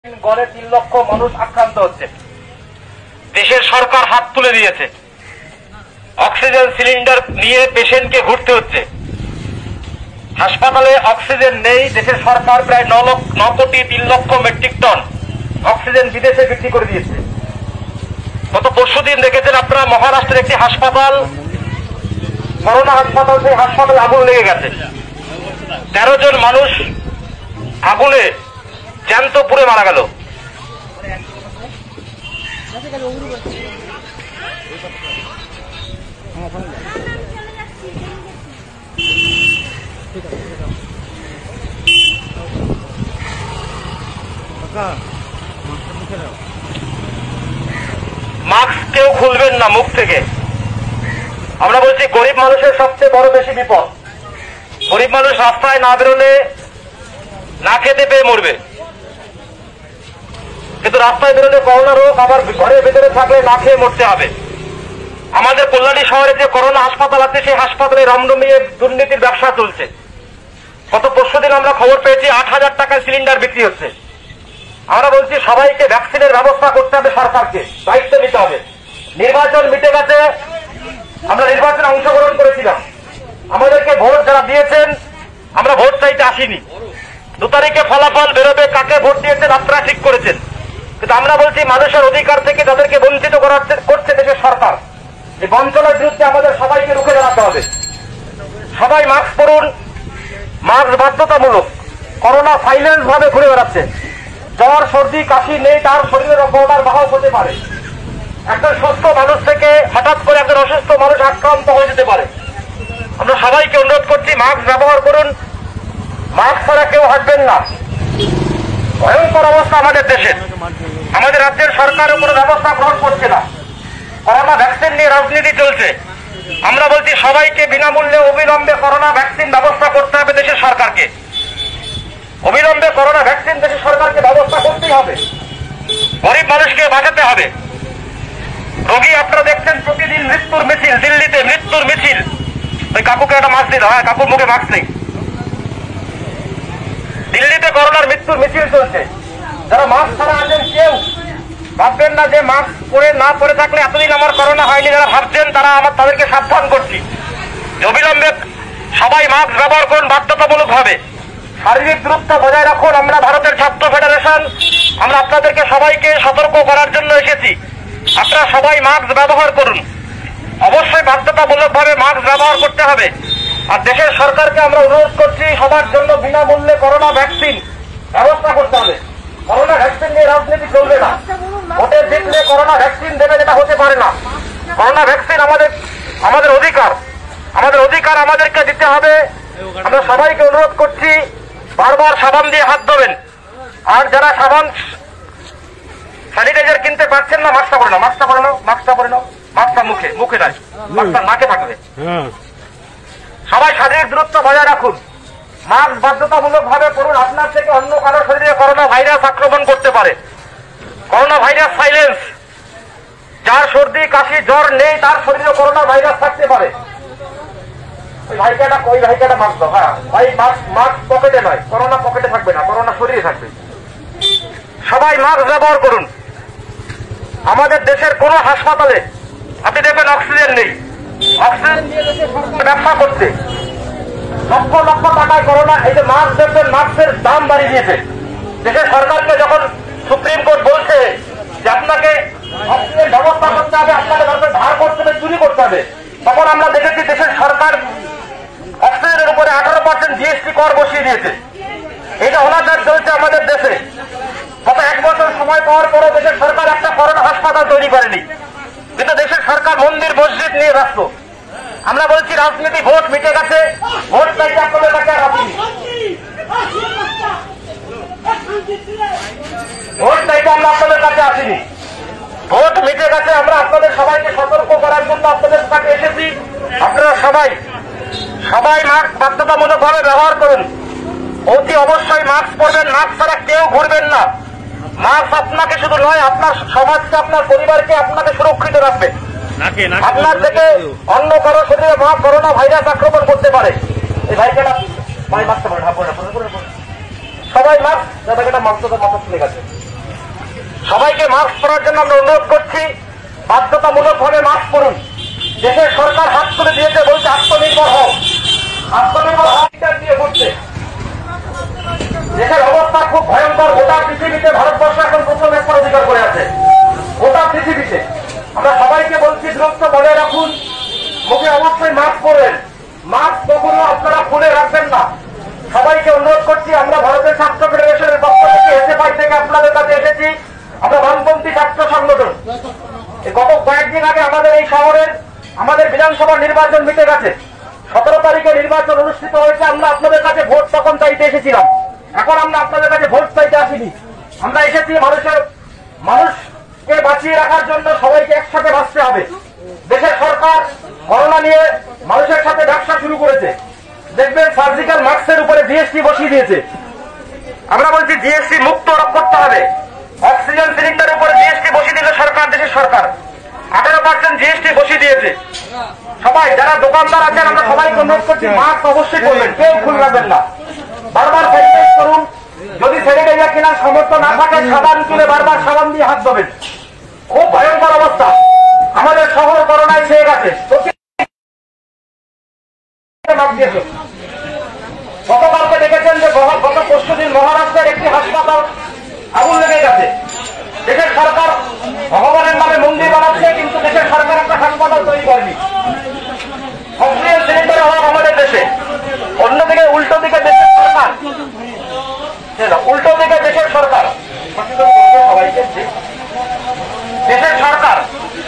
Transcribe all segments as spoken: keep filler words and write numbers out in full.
গড়ে তিন লক্ষ মানুষ আক্রান্ত হচ্ছে। দেশের সরকার হাত তুলে দিয়েছে, অক্সিজেন সিলিন্ডার নিয়ে পেশেন্টকে ঘুরতে হচ্ছে। হাসপাতালে অক্সিজেন নেই। দেশের সরকার প্রায় ন লক্ষ ন কোটি তিন লক্ষ মেট্রিক টন অক্সিজেন বিদেশে বিক্রি করে দিয়েছে। গত পরশু দিন দেখেছেন আপনারা মহারাষ্ট্রের একটি হাসপাতাল, করোনা হাসপাতাল, সেই হাসপাতালে আগুন লেগে গেছে। তেরো জন মানুষ আগুনে জ্যান্ত পুড়ে মারা গেল। মাস্ক কেউ খুলবেন না মুখ থেকে। আমরা বলছি গরিব মানুষের সবচেয়ে বড় বেশি বিপদ। গরিব মানুষ রাস্তায় না বেরোলে না খেতে পেয়ে মরবে, কিন্তু রাস্তায় বেরোলে করোনা রোগ, আবার ঘরের ভেতরে থাকলে না খেয়ে মরতে হবে। আমাদের কল্যাণী শহরে যে করোনা হাসপাতাল আছে, সেই হাসপাতালে রমরমিয়ে দুর্নীতির ব্যবসা চলছে। গত পরশু দিন আমরা খবর পেয়েছি আট হাজার টাকার সিলিন্ডার বিক্রি হচ্ছে। আমরা বলছি সবাইকে ভ্যাকসিনের ব্যবস্থা করতে হবে, সরকারকে দায়িত্ব নিতে হবে। নির্বাচন মিটে গেছে, আমরা নির্বাচনে অংশগ্রহণ করেছিলাম। আমাদেরকে ভোট যারা দিয়েছেন, আমরা ভোট চাইতে আসিনি। দু তারিখে ফলাফল বেরোবে, কাকে ভোট দিয়েছেন আপনারা ঠিক করেছেন। কিন্তু আমরা বলছি মানুষের অধিকার থেকে তাদেরকে বঞ্চিত করছে দেশের সরকার। এই বঞ্চনার বিরুদ্ধে আমাদের সবাইকে রুখে দাঁড়াতে হবে। সবাই মাস্ক পরুন, মাস্ক বাধ্যতামূলক। করোনা সাইলেন্স ভাবে ঘুরে বেড়াচ্ছে। জ্বর সর্দি কাশি নেই, তার শরীরের করোনার বাহক হতে পারে। একজন সুস্থ মানুষ থেকে হঠাৎ করে একজন অসুস্থ মানুষ আক্রান্ত হয়ে যেতে পারে। আমরা সবাইকে অনুরোধ করছি মাস্ক ব্যবহার করুন, মাস্ক ছাড়া কেউ হাঁটবেন না। ভয়ঙ্কর অবস্থা আমাদের দেশে। আমাদের রাজ্যের সরকার কোনো ব্যবস্থা গ্রহণ করছে না। করোনা ভ্যাকসিন নিয়ে রাজনীতি চলছে। আমরা বলছি সবাইকে বিনামূল্যে অবিলম্বে করোনা ভ্যাকসিন ব্যবস্থা করতে হবে দেশের সরকারকে। অবিলম্বে করোনা ভ্যাকসিন দেশের সরকারকে ব্যবস্থা করতেই হবে। গরিব মানুষকে বাঁচাতে হবে। রোগী আপনারা দেখছেন প্রতিদিন মৃত্যুর মিছিল, দিল্লিতে মৃত্যুর মিছিল। ওই কাকুকে একটা মাস্ক দিল, হ্যাঁ কাকুর মুখে মাস্ক নেই। দিল্লিতে করোনার মৃত্যুর মিছিল চলছে। যারা মাস্ক ছাড়া আছেন কেউ ভাববেন না যে মাস্ক পরে না পরে থাকলে এতদিন আমার করোনা হয়নি। যারা ভাবছেন তারা আমার তাদেরকে সাবধান করছি, অবিলম্বে সবাই মাস্ক ব্যবহার করুন বাধ্যতামূলক ভাবে। শারীরিক দূরত্ব বজায় রাখুন। আমরা ভারতের ছাত্র ফেডারেশন, আমরা আপনাদেরকে সবাইকে সতর্ক করার জন্য এসেছি। আপনারা সবাই মাস্ক ব্যবহার করুন, অবশ্যই বাধ্যতামূলক ভাবে মাস্ক ব্যবহার করতে হবে। আর দেশের সরকারকে আমরা অনুরোধ করছি সবার জন্য বিনামূল্যে করোনা ভ্যাকসিন ব্যবস্থা করতে হবে। করোনা ভ্যাকসিন নিয়ে রাজনীতি চলবে না। ভোটে জিতলে করোনা ভ্যাকসিন দেবে, যেটা হতে পারে না। করোনা ভ্যাকসিন আমাদের আমাদের অধিকার, আমাদের অধিকার আমাদেরকে দিতে হবে। আমরা সবাইকে অনুরোধ করছি বারবার সাবান দিয়ে হাত ধোবেন। আর যারা সাবান স্যানিটাইজার কিনতে পারছেন না, মাস্কটা পরে নাও, মাস্কটা পরে নাও, মাস্কটা পরে নাও, মাস্কটা মুখে মুখে নয়, মাস্কটা নাকে থাকবে। সবাই শারীরিক দূরত্ব বজায় রাখুন, মাস্ক বাধ্যতামূলক ভাবে পড়ুন। আপনার থেকে অন্য কারো শরীরে করোনা ভাইরাস আক্রমণ করতে পারে। Corona virus silence. যার সর্দি কাশি জ্বর নেই তার শরীরে করোনা ভাইরাস থাকতে পারে। ওই ভাইকাটা ওই ভাইকাটা মাস্ক দাও। হ্যাঁ ভাই, মাস্ক মাস্ক পকেটে নয়, করোনা পকেটে থাকবে না, করোনা শরীরে থাকবে। সবাই মাস্ক ব্যবহার করুন। আমাদের দেশের কোন হাসপাতালে আপনি দেখবেন অক্সিজেন নেই। অক্সিজেন নিয়ে দেশের সরকার ব্যবসা করছে লক্ষ লক্ষ টাকায় করোনা। এই যে মাস্ক দেখবেন, মাস্কের দাম বাড়িয়ে দিয়েছে দেশের সরকারকে। যখন সুপ্রিম কোর্ট বলছে যে আপনাকে অক্সিজেন ব্যবস্থা করতে হবে, আপনাকে ধার করতে হবে, চুরি করতে হবে, তখন আমরা দেখেছি দেশের সরকার অক্সিজেনের উপরে আঠারো পার্সেন্ট জিএসটি কর বসিয়ে দিয়েছে। এটা অনাচার চলছে আমাদের দেশে। গত এক বছর সময় পাওয়ার পরও দেশের সরকার একটা করোনা হাসপাতাল তৈরি করেনি, কিন্তু দেশের সরকার মন্দির মসজিদ নিয়ে ব্যস্ত। আমরা বলছি রাজনীতি, ভোট মিটে গেছে, ভোট চাইতে আপনাদের কাছে আর আসেনি। ভোট চাইতে আমরা আপনাদের কাছে আসিনি, ভোট মিটে গেছে। আমরা আপনাদের সবাইকে সতর্ক করার জন্য আপনাদের কাছে এসেছি। আপনারা সবাই সবাই মাস্ক বাধ্যতামূলক ভাবে ব্যবহার করুন। অতি অবশ্যই মাস্ক পরবেন, মাস্ক ছাড়া কেউ ঘুরবেন না। মাস্ক আপনাকে শুধু নয়, আপনার সমাজকে, আপনার পরিবারকে আপনাকে সুরক্ষিত রাখবে। আপনার থেকে অন্য কারো শরীরে করোনা ভাইরাস আক্রমণ করতে পারে। এই ভাইকেটা ভাই মাস্ক পরে, সবাই মাস্ক, দাদাকে মাস্ক মাথা তুলে গেছে। সবাইকে মাস্ক পরার জন্য আমরা অনুরোধ করছি, বাধ্যতামূলকভাবে মাস্ক পরুন। দেশের সরকার হাত করে দিয়েছে, বলছে আত্মনির্ভর হও, আত্মনির্ভর হওয়া দিয়ে করছে। দেশের অবস্থা খুব ভয়ঙ্কর। গোটা পৃথিবীতে ভারতবর্ষ এখন প্রথম স্থান অধিকার করে আছে, গোটা পৃথিবীতে। আমরা সবাইকে বলছি দূরত্ব বজায় রাখুন, মুখে অবশ্যই মাস্ক পরবেন, মাস্ক কখনো আপনারা খুলে রাখবেন না। সবাইকে অনুরোধ করছি, আমরা ভারতের ছাত্র ফেডারেশনের পক্ষ থেকে এসএফআই থেকে আপনাদের কাছে এসেছি, আমরা বামপন্থী ছাত্র সংগঠন। গত কয়েকদিন আগে আমাদের এই শহরের আমাদের বিধানসভা নির্বাচন মিটে গেছে, সতেরো তারিখে নির্বাচন অনুষ্ঠিত হয়েছে। আমরা আপনাদের কাছে ভোট তখন চাইতে এসেছিলাম, এখন আমরা আপনাদের কাছে ভোট চাইতে আসিনি। আমরা এসেছি মানুষের মানুষকে বাঁচিয়ে রাখার জন্য, সবাইকে একসাথে বাঁচতে হবে। দেশের সরকার করোনা নিয়ে মানুষের সাথে ব্যবসা শুরু করেছে। দেখবেন সার্জিক্যাল মাস্কের উপরে জিএসটি বসিয়ে দিয়েছে। আমরা বলছি জিএসটি মুক্ত করতে হবে। অক্সিজেন সিলিন্ডারের উপরে জিএসটি বসিয়ে দিল সরকার, দেশের সরকার আঠারো পার্সেন্ট জিএসটি বসিয়ে দিয়েছে। সবাই যারা দোকানদার আছেন, আমরা সবাইকে অনুরোধ করছি মাস্ক অবশ্যই করবেন, কেউ খুলে রাখবেন না। বারবার স্যানিটাইজ করুন, যদি স্যানিটাইজার কেনার সামর্থ্য না থাকে সাবান কিনে বারবার সাবান দিয়ে হাত ধোবেন। খুব ভয়ঙ্কর অবস্থা, আমাদের শহর করোনায় ছেয়ে গেছে। গতকালকে দেখেছেন যে গত পরশু দিন মহারাষ্ট্রের একটি হাসপাতাল আগুন লেগে গেছে। দেশের সরকার ভগবানের নামে মন্দির বানাচ্ছে, কিন্তু দেশের সরকার একটা হাসপাতাল তৈরি করেনি। অক্সিজেন সিলিন্ডারের অভাব আমাদের দেশে। অন্যদিকে উল্টো দিকে দেশের সরকার উল্টো দিকে দেশের সরকার সবাইকে দেশের সরকার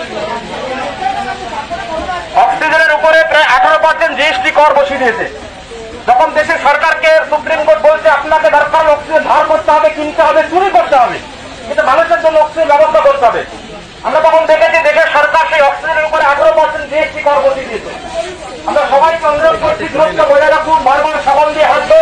অক্সিজেনের উপরে প্রায় আঠারো পার্সেন্ট জিএসটি কর বসিয়ে দিয়েছে। যখন দেশের সরকারকে সুপ্রিম কোর্ট বলছে আপনাকে দরকার অক্সিজেন ধার করতে হবে, কিনতে হবে, চুরি করতে হবে, কিন্তু মানুষের জন্য অক্সিজেন ব্যবস্থা করতে হবে। আমরা তখন দেখেছি দেশের সরকার সেই অক্সিজেনের উপরে আঠারো পার্সেন্ট জিএসটি কর বসিয়ে দিয়েছে। আমরা সবাইকে অনুরোধ করছি দূরত্ব বজায় রাখুন, বারবার সাবান দিয়ে হাত ধুন,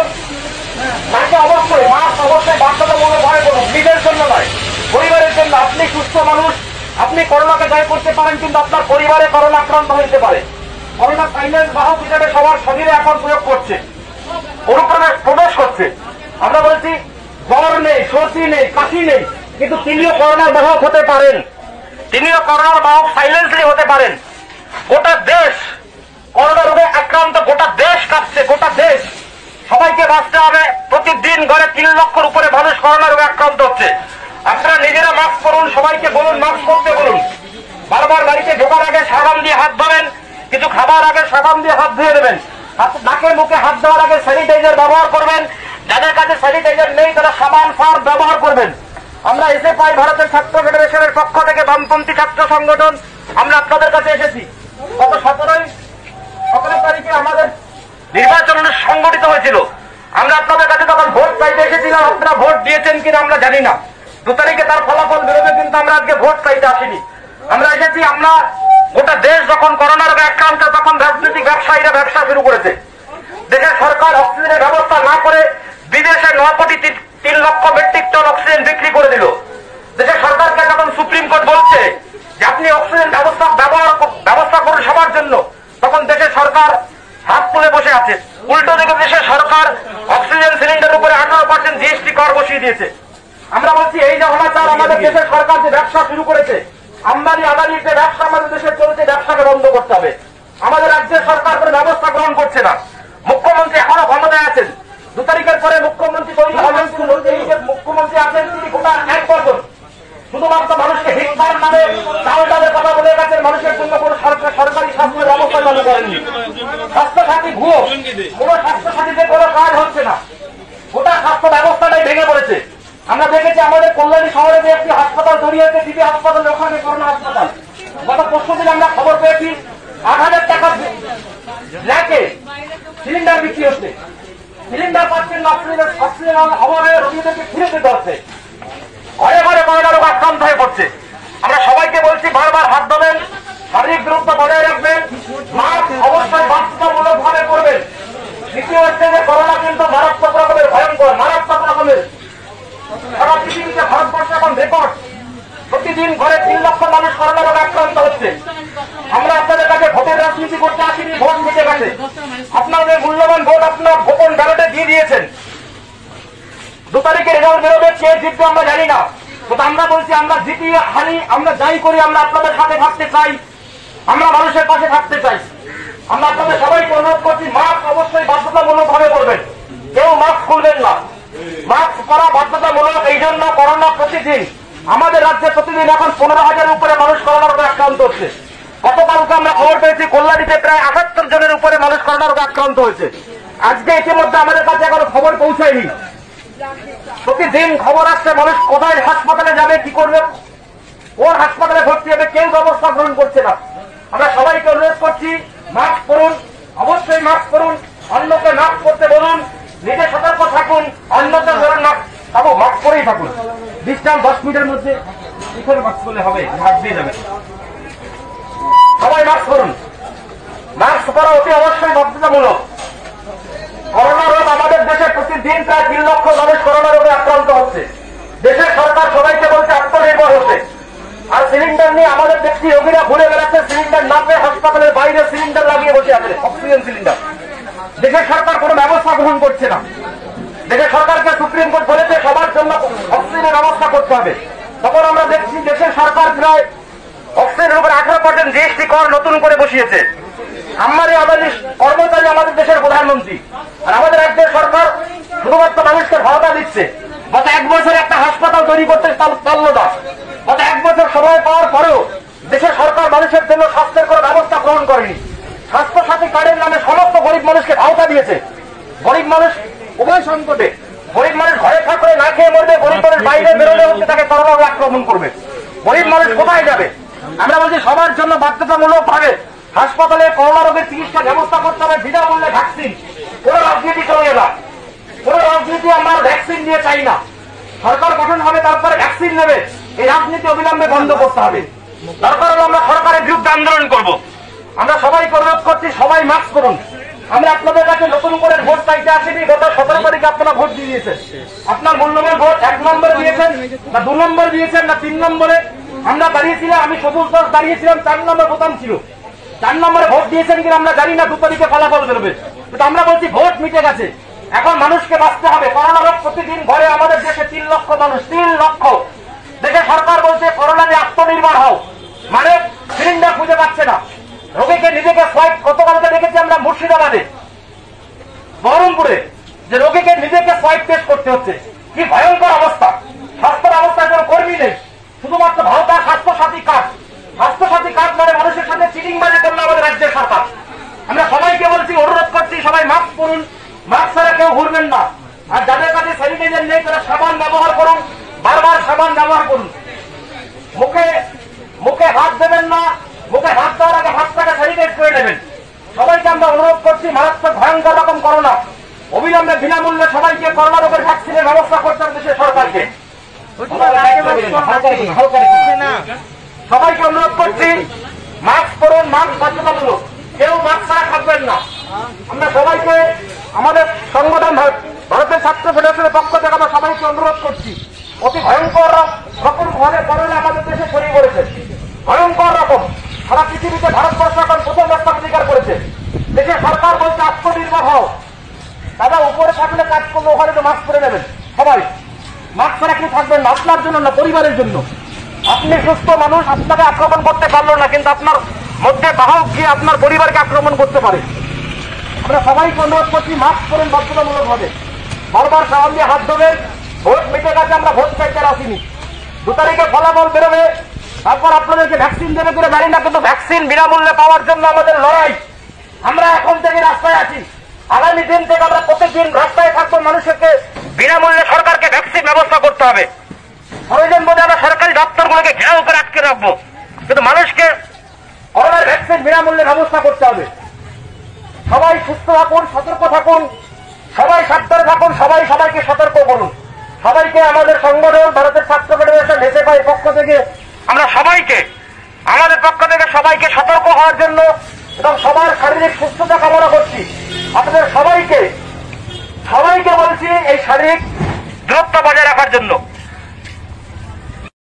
তাকে অবশ্যই মাস্ক অবশ্যই বাধ্যতামূলক ভাবে করুন, নিজের জন্য নয়, পরিবারের জন্য। আপনি সুস্থ মানুষ, আপনি করোনাকে জয় করতে পারেন, কিন্তু আপনার পরিবারে করোনা আক্রান্ত হতে পারে। করোনা সাইলেন্স বাহক হিসেবে সবার শরীরে এখন প্রয়োগ করছে, অনুপ্রবেশ প্রবেশ করছে। আমরা বলছি জ্বর নেই, সর্দি নেই, কাশি নেই, কিন্তু তিনিও করোনার বাহক হতে পারেন, তিনিও করোনার বাহক সাইলেন্সলি হতে পারেন। গোটা দেশ করোনা রোগে আক্রান্ত, গোটা দেশ কাঁপছে, গোটা দেশ। সবাইকে বাঁচতে হবে। প্রতিদিন গড়ে তিন লক্ষের উপরে মানুষ করোনা রোগে আক্রান্ত হচ্ছে। আপনারা নিজেরা মাস্ক করুন, সবাইকে বলুন মাস্ক করতে বলুন। বারবার বাড়িতে ঢোকার আগে সাবান দিয়ে হাত ধোবেন, কিছু খাবার আগে সাবান দিয়ে হাত ধুয়ে দেবেন। নাকে মুখে হাত দেওয়ার আগে স্যানিটাইজার ব্যবহার করবেন। যাদের কাছে স্যানিটাইজার নেই তারা সাবান সার ব্যবহার করবেন। আমরা এসএফআই ভারতের ছাত্র ফেডারেশনের পক্ষ থেকে বামপন্থী ছাত্র সংগঠন আমরা আপনাদের কাছে এসেছি। গত সতেরোই সতেরো তারিখে আমাদের নির্বাচন সংগঠিত হয়েছিল। আমরা আপনাদের কাছে তখন ভোট চাইতে এসেছিলাম, আপনারা ভোট দিয়েছেন কিনা আমরা জানি না। দু তারিখে তার ফলাফল বেরোবে, কিন্তু আমরা আজকে ভোট চাইতে আসিনি। আমরা এসেছি, আমরা গোটা দেশ যখন করোনা রোগে আক্রান্ত, তখন রাজনৈতিক ব্যবসায়ীরা ব্যবসা শুরু করেছে। দেশের সরকার অক্সিজেনের ব্যবস্থা না করে বিদেশে নয় কোটি তিন লক্ষ মেট্রিক টন অক্সিজেন বিক্রি করে দিল। দেশের সরকারকে যখন সুপ্রিম কোর্ট বলছে যে আপনি অক্সিজেন ব্যবস্থা ব্যবহার ব্যবস্থা করুন সবার জন্য, তখন দেশের সরকার হাত তুলে বসে আছে। উল্টো দিকে দেশের সরকার অক্সিজেন সিলিন্ডারের উপরে আঠারো পার্সেন্ট জিএসটি কর বসিয়ে দিয়েছে। আমরা বলছি এই যে অনাচার আমাদের দেশের সরকার যে ব্যবসা শুরু করেছে, আমদানি আদানির যে ব্যবসা আমাদের দেশে চলছে, ব্যবসাকে বন্ধ করতে হবে। আমাদের রাজ্যের সরকার কোনো ব্যবস্থা গ্রহণ করছে না। মুখ্যমন্ত্রী এখনো ক্ষমতায় আছেন। দু তারিখের পরে মুখ্যমন্ত্রী মুখ্যমন্ত্রী আছেন তিনি গোটা এক বছর শুধুমাত্র মানুষকে হিংসার নামে চাল ডালের কথা বলে গেছেন, মানুষের জন্য কোন সরকারি স্বাস্থ্য ব্যবস্থা চালু করেননি। স্বাস্থ্যসাথী ভুয়ো, কোন স্বাস্থ্যসাথীতে কোনো কাজ হচ্ছে না, গোটা স্বাস্থ্য ব্যবস্থাটাই ভেঙে পড়েছে। আমরা দেখেছি আমাদের কল্যাণী শহরে যে একটি হাসপাতাল তৈরি হয়েছে, ডিবি হাসপাতাল, ওখানে করোনা হাসপাতাল। গত পরশু দিন আমরা খবর পেয়েছি আট হাজার টাকা ব্ল্যাকে সিলিন্ডার বিক্রি হচ্ছে। সিলিন্ডার পাচ্ছেন না, অক্সিজেন অভাবে রোগীদেরকে ফিরে যেতে হচ্ছে। ঘরে ঘরে করোনা রোগ আক্রান্ত হয়ে পড়ছে। আমরা সবাইকে বলছি বারবার হাত ধোবেন, শারীরিক দূরত্ব বজায় রাখবেন, মাস্ক অবশ্যই বাধ্যতামূলক ভাবে করবেন। দ্বিতীয় হচ্ছে যে করোনা কিন্তু মারাত্মক রকমের ভয়ঙ্কর, মারাত্মক রকমের। সারা পৃথিবীতে ভারতবর্ষে এখন রেকর্ড, প্রতিদিন ঘরে তিন লক্ষ মানুষ করোনা রোগে আক্রান্ত হচ্ছে। আমরা আপনাদের কাছে ভোটের রাজনীতি করতে আসিনি, ভোট মিটে গেছে। আপনাদের মূল্যবান ভোট আপনার গোপন ব্যালটে দিয়ে দিয়েছেন। দু তারিখে রেজাল্ট বেরোবে, কে জিতবে আমরা জানি না। কিন্তু আমরা বলছি আমরা জিতি হানি আমরা যাই করি আমরা আপনাদের সাথে থাকতে চাই, আমরা মানুষের পাশে থাকতে চাই। আমরা আপনাদের সবাইকে অনুরোধ করছি মাস্ক অবশ্যই বাধ্যতামূলক ভাবে করবেন, কেউ মাস্ক খুলবেন না। মাস্ক করা বাধ্যতামূলক। এই জন্য করোনা প্রতিদিন আমাদের রাজ্যে প্রতিদিন এখন পনেরো হাজারের উপরে মানুষ করোনার রোগে আক্রান্ত হচ্ছে। গতকালকে আমরা খবর পেয়েছি কল্যাণীতে প্রায় আটাত্তর জনের উপরে মানুষ করোনা রোগে আক্রান্ত হয়েছে। আজকে ইতিমধ্যে আমাদের কাছে এখনো খবর পৌঁছায়নি। প্রতিদিন খবর আসছে মানুষ কোথায় হাসপাতালে যাবে, কি করবে, কোন হাসপাতালে ভর্তি হবে, কেউ ব্যবস্থা গ্রহণ করছে না। আমরা সবাইকে অনুরোধ করছি মাস্ক পরুন, অবশ্যই মাস্ক পরুন, অন্যকে মাস্ক পরতে বলুন, নিজে সতর্ক থাকুন, অন্যকে ধরুন না থাকুন, মাস্ক পরেই থাকুন। ডিস্টেন্স দশ মিটারের মধ্যে এখানে মাস্ক করলে হবে, মাস্ক দিয়ে যাবে। সবাই মাস্ক পরুন, মাস্ক পরা অতি অবশ্যই বাধ্যতামূলক। করোনা রোগ আমাদের দেশে প্রতিদিন প্রায় তিন লক্ষ মানুষ করোনা রোগে আক্রান্ত হচ্ছে। দেশের সরকার সবাইকে বলছে আত্মনির্ভর হতে, আর সিলিন্ডার নিয়ে আমাদের দেখছি রোগীরা ঘুরে বেড়াচ্ছে, সিলিন্ডার না পেয়ে হাসপাতালের বাইরে সিলিন্ডার লাগিয়ে বসে আছে, অক্সিজেন সিলিন্ডার। দেশের সরকার কোনো ব্যবস্থা গ্রহণ করছে না। দেশের সরকারকে সুপ্রিম কোর্ট বলেছে সবার জন্য অক্সিজেনের ব্যবস্থা করতে হবে। তখন আমরা দেখছি দেশের সরকার প্রায় অক্সিজেনের উপর আঠারো পার্সেন্ট জিএসটি কর নতুন করে বসিয়েছে। আমাদের আমাদের কর্মচারী আমাদের দেশের প্রধানমন্ত্রী, আর আমাদের রাজ্যের সরকার শুধুমাত্র মানুষকে ভাড়া দিচ্ছে। গত এক বছর একটা হাসপাতাল তৈরি করতে পারলো না। গত এক বছর সময় পাওয়ার পরেও দেশের সরকার মানুষের জন্য স্বাস্থ্যের কোনো ব্যবস্থা গ্রহণ করেনি। স্বাস্থ্য সাথী কার্ডের নামে সমস্ত গরিব মানুষকে ভাওতা দিয়েছে। গরিব মানুষ উভয় সংকটে, গরিব মানুষ ঘরে থাকলে না খেয়ে মরবে, গরিব মানুষ বাইরে বেরোলে হচ্ছে তাকে করোনা আক্রমণ করবে। গরিব মানুষ কোথায় যাবে? আমরা বলছি সবার জন্য বাধ্যতামূলক ভাবে হাসপাতালে করোনা রোগের চিকিৎসা ব্যবস্থা করতে হবে, বিনামূল্যে ভ্যাকসিন। কোন রাজনীতি চলবে না, কোন রাজনীতি আমরা ভ্যাকসিন দিয়ে চাই না। সরকার গঠন হবে তারপরে ভ্যাকসিন নেবে, এই রাজনীতি অবিলম্বে বন্ধ করতে হবে। দরকার হলে আমরা সরকারের বিরুদ্ধে আন্দোলন করব। আমরা সবাইকে অনুরোধ করছি সবাই মাস্ক করুন। আমরা আপনাদের কাছে নতুন করে ভোট চাইতে আসিনি। গত সতেরো তারিখে আপনারা ভোট দিয়ে দিয়েছেন। আপনার মূল্যবান ভোট এক নম্বরে দিয়েছেন না দু নম্বরে দিয়েছেন না তিন নম্বরে? আমরা দাঁড়িয়েছিলাম, আমি সবুজ দাস দাঁড়িয়েছিলাম, চার নম্বর বোতাম ছিল। চার নম্বরে ভোট দিয়েছেন কিনা আমরা জানি না, দু তারিখে ফলাফল বেরোবে। কিন্তু আমরা বলছি ভোট মিটে গেছে, এখন মানুষকে বাঁচতে হবে। করোনা রোগ প্রতিদিন ঘরে আমাদের দেশে তিন লক্ষ মানুষ, তিন লক্ষ। দেশে সরকার বলছে করোনা নিয়ে আত্মনির্ভর হও, মানে সিলিন্ডার খুঁজে পাচ্ছে না। রোগীকে নিজেকে সোয়াইপ, গতকালকে দেখেছি আমরা মুর্শিদাবাদে, বহরমপুরে, যে রোগীকে নিজেকে সোয়াইপ টেস্ট করতে হচ্ছে। কি ভয়ঙ্কর অবস্থা! স্বাস্থ্য ব্যবস্থায় কোনো কর্মী নেই, শুধুমাত্র ভারত স্বাস্থ্য সাথী কার্ড। স্বাস্থ্য সাথী কার্ড মানে মানুষের সাথে চিটিংবাজি করলো আমাদের রাজ্যের সরকার। আমরা সবাইকে বলছি, অনুরোধ করছি সবাই মাস্ক পরুন, মাস্ক ছাড়া কেউ ঘুরবেন না। আর যাদের কাছে স্যানিটাইজার নেই তারা সাবান ব্যবহার করুন, বারবার সাবান ব্যবহার করুন। মুখে মুখে হাত দেবেন না, মুখে হাত দেওয়ার আগে হাতটাকে স্যানিটাইজ করে নেবেন। সবাইকে আমরা অনুরোধ করছি, মারাত্মক ভয়ঙ্কর রকম করোনা, অবিলম্বে বিনামূল্যে সবাইকে করোনা রোগের ভ্যাকসিনের ব্যবস্থা করতে হবে দেশের সরকারকে। সবাইকে অনুরোধ করছি মাস্ক পরুন, মাস্ক বাধ্যতামূলক, কেউ মাস্ক ছাড়া থাকবেন না। আমরা সবাইকে আমাদের সংগঠন ভারতের ছাত্র ফেডারেশনের পক্ষ থেকে আমরা সবাইকে অনুরোধ করছি, অতি ভয়ঙ্কর রকম ভাবে করোনা আমাদের দেশে ছড়িয়ে পড়েছে, ভয়ঙ্কর রকম। সারা পৃথিবীতে ভারতবর্ষ এখন প্রথম রাস্তা অধিকার করেছে। দেশের সরকার বলছে আত্মনির্ভর হও। দাদা উপরে থাকলে কাজ করলে ওখানে তো মাস্ক পরে নেবেন, সবাই মাস্ক ছাড়া কেউ থাকবেন না, আপনার জন্য না, পরিবারের জন্য। আপনি সুস্থ মানুষ, আপনাকে আক্রমণ করতে পারলো না, কিন্তু আপনার মধ্যে বাহক গিয়ে আপনার পরিবারকে আক্রমণ করতে পারে। আমরা সবাইকে অনুরোধ করছি মাস্ক পরুন বাধ্যতামূলক ভাবে, বারবার সাবান দিয়ে হাত ধোবেন। ভোট মিটে গেছে, আমরা ভোট চাইতে আসিনি। দু তারিখে ফলাফল বেরোবে, তারপর আপনাদেরকে ভ্যাকসিন দেবে করে জানি না, কিন্তু ভ্যাকসিন বিনামূল্যে পাওয়ার জন্য আমাদের লড়াই। আমরা এখন থেকে রাস্তায় আছি, আগামী দিন থেকে আমরা প্রত্যেকদিন রাস্তায় থাকবো। মানুষকে বিনামূল্যে সরকারকে ভ্যাকসিন ব্যবস্থা করতে হবে। প্রয়োজন বোধে আমরা সরকারি দপ্তরগুলোকে ঘেরাও করে আটকে রাখবো, কিন্তু মানুষকে করোনার ভ্যাকসিন বিনামূল্যে ব্যবস্থা করতে হবে। সবাই সুস্থ থাকুন, সতর্ক থাকুন, সবাই সাবধানে থাকুন, সবাই সবাইকে সতর্ক করুন। সবাইকে আমাদের সংগঠন ভারতের ছাত্র ফেডারেশন এসএফআই পক্ষ থেকে আমরা সবাইকে, আমাদের পক্ষ থেকে সবাইকে সতর্ক হওয়ার জন্য এবং সবার শারীরিক সুস্থতা কামনা করছি। আপনাদের সবাইকে সবাইকে বলছি এই শারীরিক দূরত্ব বজায় রাখার জন্য।